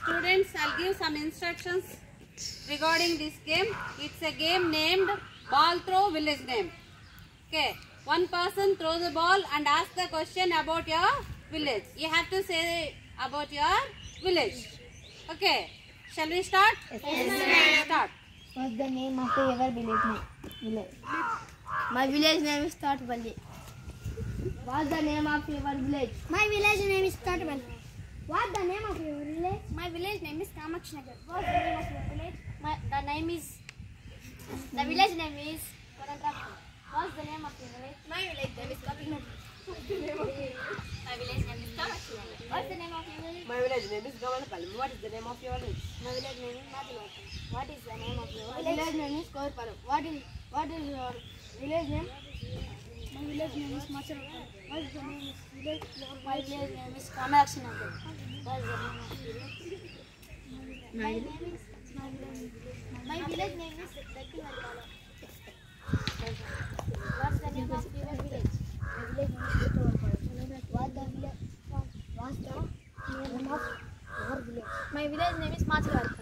Students, I'll give some instructions regarding this game. It's a game named ball throw village name. Okay, one person throws the ball and asks the question about your village. You have to say about your village. Okay, shall we start? Yes. Start. What's the name of your village? My village name is Tatvalli. What's the name of your village? My village name is Tatval. What's the name of your village? My village name is Kamaksnagar. What's the name of your village? The village name is Korandrapur. What's the name of your village? My village name is Kapilnagar. My village name is Kamaksnagar. What's the name of your village? My village name is Gavanapalli. What is the name of your village? My village name is Madhulakam. What is the name of your My village? village name is Korparam. What is your village name? My village name is Macharakam. What's the name of village? My village name is Kamaksnagar. What's the name of your village? My village name is Rattivarpala. What's the name of your village? My village name is Rattivarpala. What's the name of your village? My village name is Macharakam.